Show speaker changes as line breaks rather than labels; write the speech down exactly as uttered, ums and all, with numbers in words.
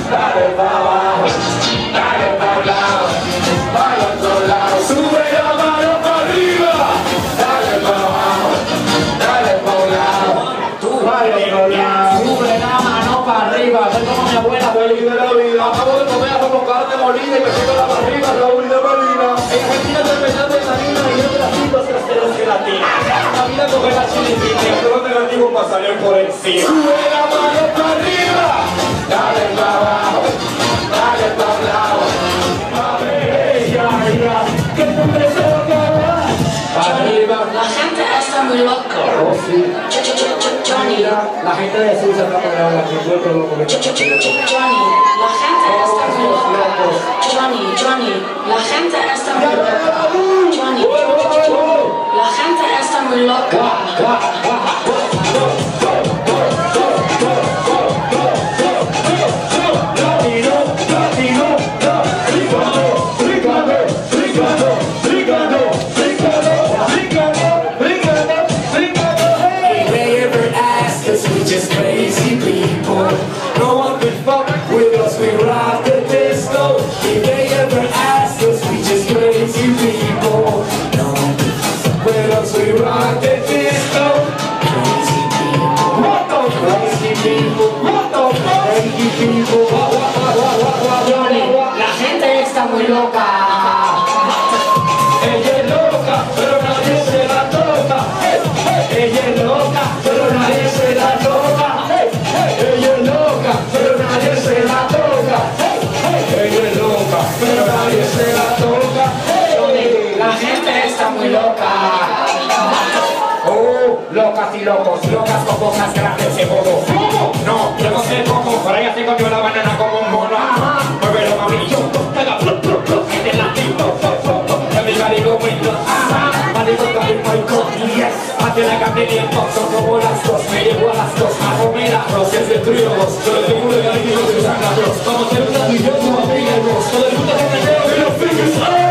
dale pa' abajo, dale pa' un lado, para otro lado. Sube la mano para arriba, dale pa' abajo, dale pa' un lado, para otro lado.
Sube la mano para arriba, soy como mi abuela.
Feliz de la vida, acabo de comer como carne molida y me siento la barriga, Raúl de Marina.
En Argentina estoy pensando en harina y yo te las digo hacia los gelatina. La vida coge la chilipina,
pero negativo para salir por encima. Sube la mano para arriba, dale pa' abajo, dale pa' un lado. A ver, ya, ya, que no me se va a acabar. Arriba.
La gente está muy loca.
Oh, sí.
Johnny.
La gente de Suiza está pegada, que vuelve loco.
Johnny, la gente está muy loca. Johnny, Johnny, la gente está muy loca. Johnny, la gente está muy loca.
Just crazy people. No one could fuck with us, we rock the disco. If they ever ask us, we just crazy people. No one could fuck with us, we rock the disco. Crazy people. What the crazy people? What the crazy people? What, what, what, what, what, what,
Johnny, la gente está muy loca.
Ella es loca, pero nadie se la toca. Ella es loca, pero nadie se la toca. Ella es loca, pero nadie se la toca. Ella es loca, pero nadie se la toca.
Johnny, la gente está muy loca.
Oh, locas y locos, locas con bocas grandes de modo. ¿Cómo? No, yo no sé cómo, por ahí tengo yo la banana como un mono. Muévelo, mami, yo, pega, plup, plup, plup, en el latino, pop, pop, pop, everybody go with the ah, marico, cari, marico, yes. Hace la carne y el pop, son como las dos, me llevo a las dos, a comer arroz, es de tríos, solo tengo un regalito que usan arroz. Vamos a hacer un platillo, tu amiga y vos, todo el mundo que me veo y los fingers,